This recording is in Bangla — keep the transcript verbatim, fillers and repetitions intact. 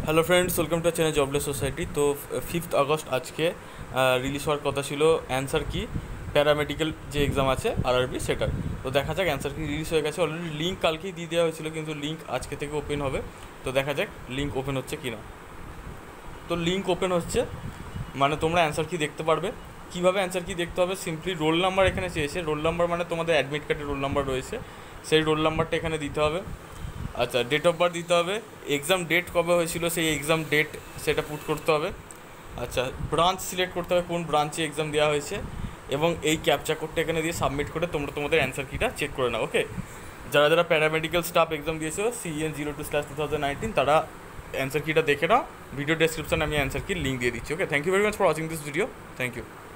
Hello friends, welcome to channel jobless society. তো ফিফথ আগস্ট আজকে রিলিজ হওয়ার কথা ছিল অ্যান্সার কি প্যারামেডিক্যাল যে এক্সাম আছে আরআরবি সেটার। তো দেখা যাক, অ্যান্সার কি রিলিজ হয়ে গেছে অলরেডি, লিঙ্ক কালকেই দিয়ে দেওয়া হয়েছিল, কিন্তু লিঙ্ক আজকে থেকে ওপেন হবে। তো দেখা যাক লিঙ্ক ওপেন হচ্ছে কি না। তো লিঙ্ক ওপেন হচ্ছে মানে তোমরা অ্যান্সার কি দেখতে পারবে। কীভাবে অ্যান্সার কি দেখতে হবে, সিম্পলি রোল নাম্বার এখানে চেয়েছে। রোল নাম্বার মানে তোমাদের অ্যাডমিট কার্ডে রোল নাম্বার রয়েছে, সেই রোল নাম্বারটা এখানে দিতে হবে। আচ্ছা, ডেট অফ বার্থ দিতে হবে, এক্সাম ডেট কবে হয়েছিল সেই এক্সাম ডেট সেটা পুট করতে হবে। আচ্ছা, ব্রাঞ্চ সিলেক্ট করতে হবে, কোন ব্রাঞ্চে এক্সাম দেওয়া হয়েছে, এবং এই ক্যাপচা কোডটা এখানে দিয়ে সাবমিট করে তোমরা তোমাদের অ্যান্সার কিটা চেক করে নাও। ওকে, যারা যারা প্যারামেডিক্যাল স্টাফ এক্সাম দিয়েছো CN zero two slash two thousand nineteen তারা অ্যান্সার কিটা দেখে নাও। ভিডিও ডেসক্রিপশনে আমি অ্যান্সার কি লিঙ্ক দিয়ে দিচ্ছি। Okay, thank you very much for watching this video. Thank you.